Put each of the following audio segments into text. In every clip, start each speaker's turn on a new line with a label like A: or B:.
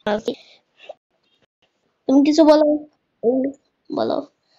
A: তুমি কিছু বলো, বলো।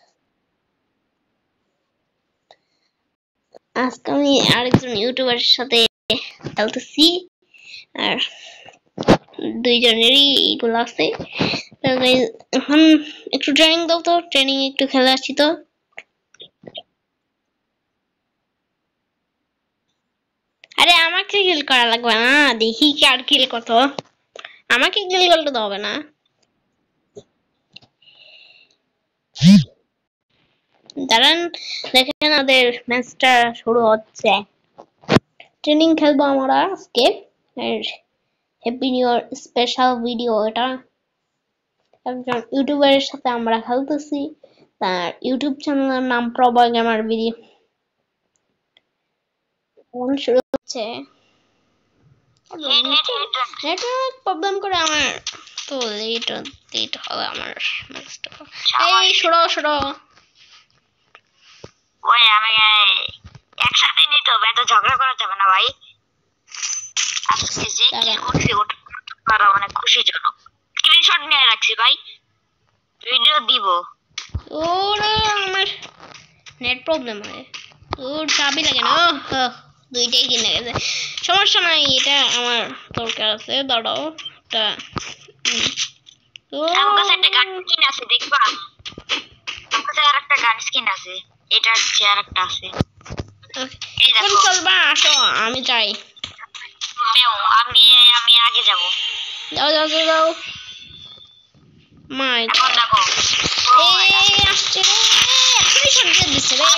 A: আজকে আমি আরেকজন ইউটিউবারের সাথে খেলতেছি, আর দুইজনেরই এগুলো আছে। এখন একটু ট্রেনিং দাও তো, ট্রেনিং একটু খেলে আসছি তো। আরে আমাকে কিল করা লাগবে না, দেখি কার কিল কত। আমাকে কিল করতে তো হবে না। দাঁড়ান, দেখেন আমাদের ম্যাচটা শুরু হচ্ছে। ট্রেনিং খেলবো আমরা আজকে, আর happy new year special video এটা। একজন ইউটিউবারের সাথে আমরা খেলতেছি, তার ইউটিউব চ্যানেলের নাম প্রবয় গেমার ভিডিও। শুরু হচ্ছে। নেটওয়ার্ক প্রবলেম করে আমার তো লেট হবে আমার ম্যাচটা। এই সরো সরো।
B: ওই আমি একসাথে নিতে হবে, এত ঝগড়া করা যাবে না ভাই। আজকে যে কি করছি ওটা অনেক খুশিজনক। স্ক্রিনশট নিয়ে রাখছি ভাই, ভিডিও দিব।
A: ওরে আমার নেট প্রবলেম হয়, ওর চাবি লাগে না। দুইটাই কিনে গেছে, সমস্যা নাই, এটা আমার দরকার আছে। দাঁড়াও, এটা
B: আমার কাছে একটা গান স্কিন আছে, দেখবা? আমার কাছে আরেকটা গান স্কিন আছে, এটা হচ্ছে আরেকটা আছে। এই দেখো,
A: চলবা, আসো আমি চাই।
B: আমি আগে যাব।
A: যাও যাও যাও যাও। মাই
B: এখন দেখো,
A: এই আসছে রে, এখনই শট দিয়ে দিচ্ছে রে।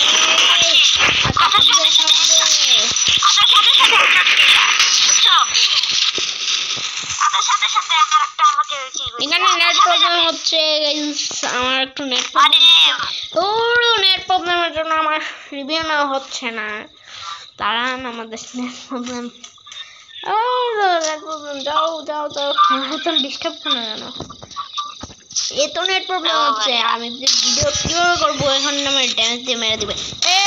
B: সাথে আরেকটা আমাকে
A: এখানে নেট প্রবলেম হচ্ছে, আমার একটু নেট প্রবলেমের জন্য আমার রিভিউ নেওয়া হচ্ছে না। দাঁড়ান, আমাদের নেট প্রবলেম। যাও যাও যাও, হয়তো ডিস্টার্ব করে কেন, এত নেট প্রবলেম হচ্ছে। আমি যে ভিডিও কিভাবে করবো, এখন আমার ড্যামেজ দিয়ে মেরে দিবে।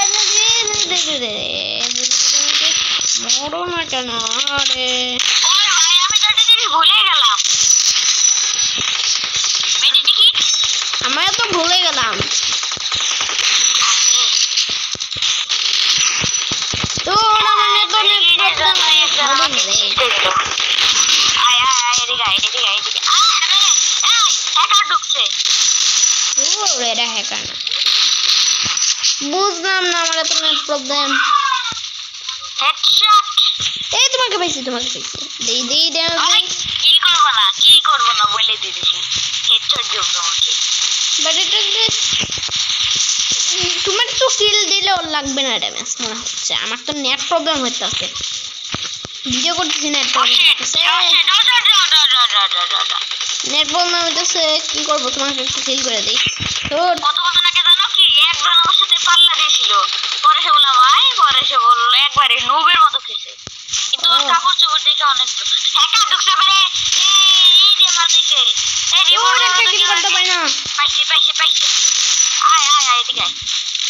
A: মরো না কেন? আরে
B: ভুলে গেলাম,
A: আমরা তো ভুলে গেলাম। তো বুঝলাম না, আমার এত নেট প্রবলেম। এই তোমাকে পাইছি, তোমাকে পাইছি।
B: কি করবো না বলে দিয়েছি, হেডশট জন্য।
A: বাট এটা তোমার তো কিল দিলে ওর লাগবে না ড্যামেজ মনে হচ্ছে। আমার তো নেট প্রবলেম হইতেছে, ভিডিও করতেছি, নেট প্রবলেম হইতেছে। নেট প্রবলেম হইতেছে, কি করবো? তোমাকে একটু কিল করে দিই।
B: কত কথা নাকি জানো কি, একজন আমার সাথে পাল্লা দিয়েছিল, পরে সে বললাম ভাই, পরে সে বললো একবারে নুবের মতো খেয়েছে, কিন্তু ওর কাপড় চোপড় দেখে অনেক হ্যাকার ঢুকছে। মানে এই যে মারতেছে, এই রিমোট
A: কিল করতে পারি না।
B: পাইছে পাইছে পাইছে, আয় আয় আয় এদিকে আয়।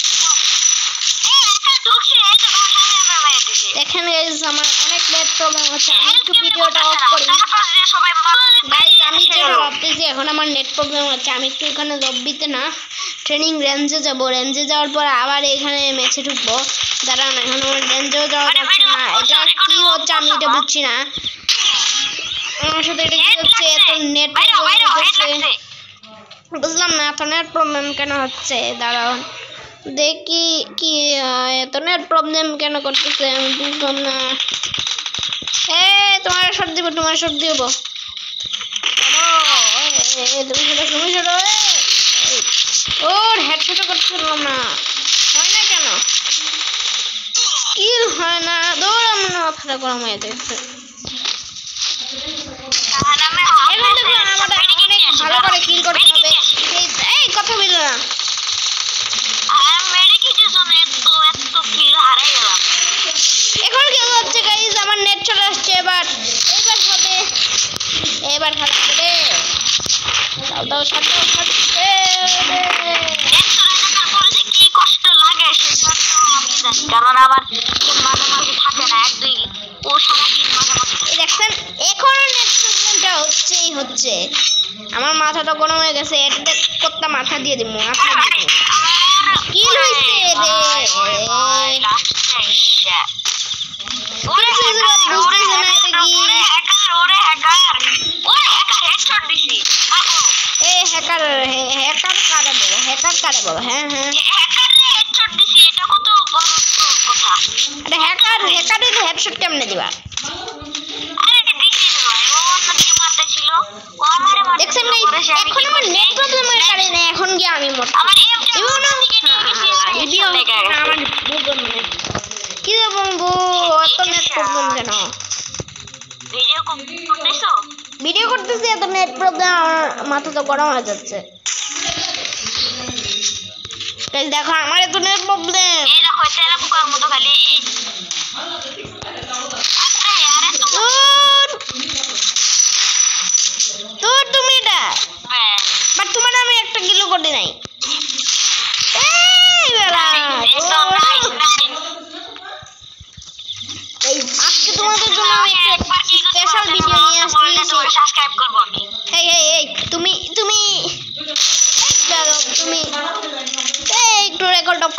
A: দেখেন গাইস, আমার অনেক নেট প্রবলেম হচ্ছে। আমি একটু ভিডিওটা অফ করি। গাইস, আমি যেটা ভাবতেছি, এখন আমার নেট প্রবলেম হচ্ছে, আমি একটু এখানে লবিতে না ট্রেনিং রেঞ্জে যাব। রেঞ্জে যাওয়ার পর আবার এখানে ম্যাচে ঢুকবো। দাঁড়ান, এখন আমার রেঞ্জেও যাওয়া যাচ্ছে না। এটা কি হচ্ছে আমি এটা বুঝছি না। আমার সাথে এটা কি হচ্ছে? এত নেট প্রবলেম হচ্ছে, বুঝলাম না এত নেট প্রবলেম কেন হচ্ছে। দাঁড়াও দেখি কি এত নেট প্রবলেম কেন করতেছে, আমি বুঝলাম না। তোমার শট দিব, তোমার শট দিব। ওর হেডশট করতে পারলাম না, হয় না কেন? কিল হয় না, দৌড়াম না, মাথাটা গরম হয়ে যাচ্ছে। এখন দেখুন আমাদের অনেক ভালো করে কিল করতে হবে। এই কথা বললো না, এখন কি হচ্ছে গাইস? আমার নেট চলে আসছে, এবার হবে, এবার খেলা হবে। দাও দাও সাথে সাথে
B: কি কষ্ট লাগে সেটা তো আমি জানি, কারণ আমার মাঝে মাঝে থাকে না, এক দুই ও সারাদিন মাঝে মাঝে।
A: দেখছেন এখন নেট প্রবলেমটা হচ্ছে। হচ্ছে আমার মাথাটা গরম হয়ে গেছে এটা কত মাথা দিয়ে দিব কি হইছে কারে বলো হ্যাঁ হ্যাকারের হেডশট কেমনে দিবা দেখছেন এখন আমার নেট প্রবলেমের কারণে এখন গিয়ে আমি মরছি কি বলবো এত নেট প্রবলেম কেন ভিডিও করতেছি এত নেট প্রবলেম আমার মাথা তো গরম হয়ে যাচ্ছে দেখো আমার এত নেট প্রবলেম তুমি এটা বাট তোমার আমি একটা কিলো করে নাই আজকে তোমাদের জন্য আমি একটা স্পেশাল ভিডিও নিয়ে আসছি তুমি একটু রেকর্ড অফ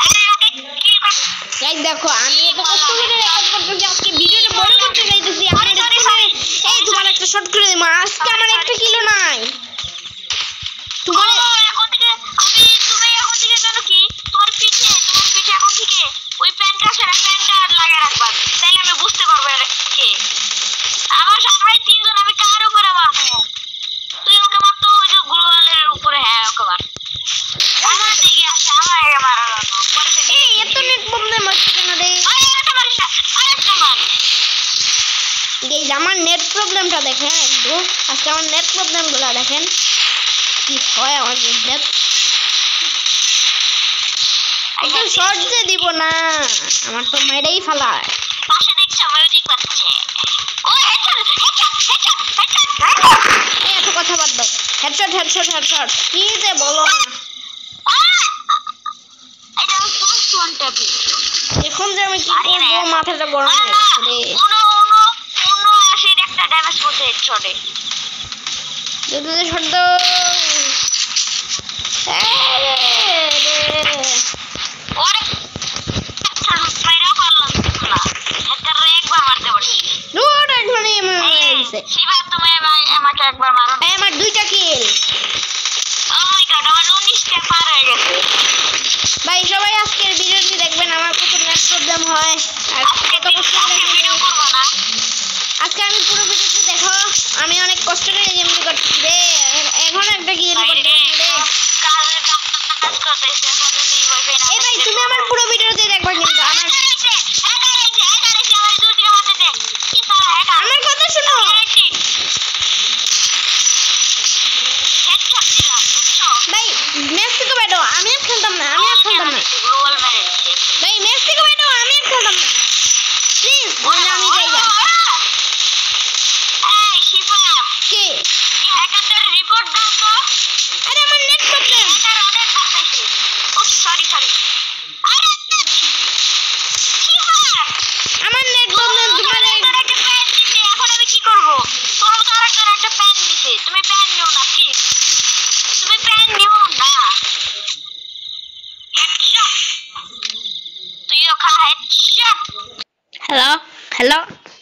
A: দেখো আমি এত কষ্ট করে রেকর্ড করতেছি আজকে ভিডিওটা বড় করতে চাইতেছি তোমার একটা শর্ট করে দিই আজকে আমার একটা কিলো নাই তোমার এখন থেকে এখন থেকে জানো কি তোমার পিঠে এখন থেকে ওই প্যান্টটা লাগিয়ে রাখবা তাহলে আমি বুঝতে পারবো এটা কে আমার সবাই তিনজন আমি কার উপরে মারবো তুই ওকে মারতো ওই যে গ্লোয়ালের উপরে হ্যাঁ ওকে মার এত নেট প্রবলেম হচ্ছে কেন রে আমার নেট প্রবলেমটা দেখেন একটু আজকে আমার নেট প্রবলেম গুলা দেখেন কি হয় আমার নেট একদম শর্ট যে দিব না আমার তো মেরেই ফেলায় পাশে দেখছো মিউজিক বাজছে ও এত কথা বাদ দাও হেডশট কি যে বলো না এখন যে আমি কি করবো মাথাটা গরম হয়ে গেছে রে একটা ড্যামেজ করতে হেডশটে শব্দ আমার দুইটা কিল ভাই সবাই আজকের ভিডিওটি দেখবেন আমার কত নেট প্রবলেম হয় আর কত কষ্ট করে আজকে আমি পুরো ভিডিওটি দেখো আমি অনেক কষ্ট করে গেমটি করতেছি রে এখন একটা কিল করতে রে এই ভাই তুমি আমার পুরো ভিডিওটি দেখবা কিন্তু আমার কথা শোনো ভাই ম্যাচ থেকে বেটো আমি আর খেলতাম না ভাই ম্যাচ থেকে বেটো আমি আর খেলতাম না প্লিজ আমি যাই না কে রিপোর্ট দাও তো আরে আমার নেট প্রবলেম সরি আমার নেট প্রবলেম তোমার এখন আমি কি করব তোমার তো আরেকজন একটা প্যান নিছে তুমি প্যান নিও না প্লিজ হ্যালো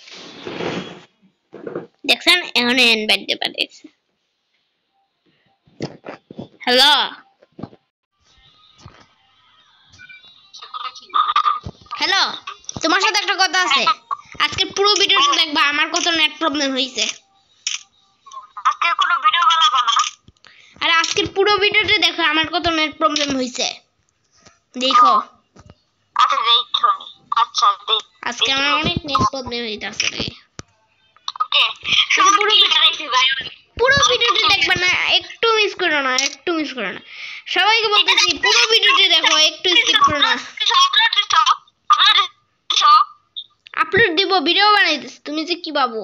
A: দেখছেন এখন ইনভাইট দিতে পারছি হ্যালো তোমার সাথে একটা কথা আছে আজকে পুরো ভিডিওটা দেখবা আমার কত নেট প্রবলেম হইছে আজকের কোনো ভিডিও বানাবো না আরে আজকের পুরো ভিডিওটা দেখো আমার কত নেট প্রবলেম হইছে দেখো আচ্ছা দেখ আজকে আমার অনেক নেট প্রবলেম হইতাছে রে ওকে পুরো ভিডিওটা দেখবা না একটু মিস করো না সবাইকে বলতেছি পুরো ভিডিওটা দেখো একটু স্কিপ করো না আপলোড দিব ভিডিও বানাইতেছি তুমি যে কি ভাবো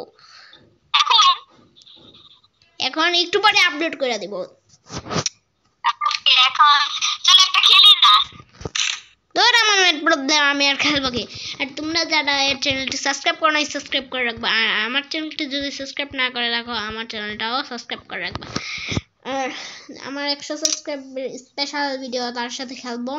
A: এখন একটু পরে আপলোড করে দেব এখন চল একটা খেলি না তো ধর আমার নেট প্রবলেম, আমি আর খেলবো কি। আর তোমরা যারা এই চ্যানেলটি সাবস্ক্রাইব করো নাই, সাবস্ক্রাইব করে রাখবা। আর আমার চ্যানেলটি যদি সাবস্ক্রাইব না করে রাখো, আমার চ্যানেলটাও সাবস্ক্রাইব করে রাখবা। আর আমার 100 সাবস্ক্রাইব স্পেশাল ভিডিও তার সাথে খেলবো।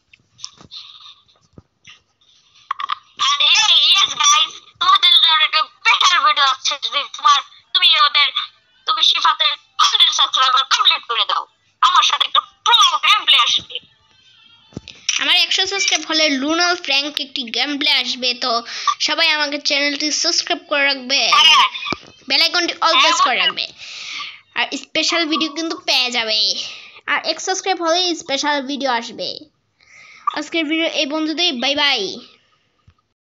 B: আর ইয়েস গাইস, তোমাদের জন্য একটা স্পেশাল ভিডিও আছে। যদি তুমি শিফাতের 100 সাবস্ক্রাইবার কমপ্লিট করে দাও, আমার সাথে একটা প্রো গেম প্লে আসবে।
A: আমার 100 সাবস্ক্রাইব হলে লুনাল ফ্র্যাঙ্ক একটি গেম প্লে আসবে। তো সবাই আমাকে চ্যানেলটি সাবস্ক্রাইব করে রাখবে, বেল আইকনটি অল প্রেস করে রাখবে, আর স্পেশাল ভিডিও কিন্তু পেয়ে যাবে। আর 1 সাবস্ক্রাইব হলে স্পেশাল ভিডিও আসবে। আজকের ভিডিও এই বন্ধুদের, বাই বাই।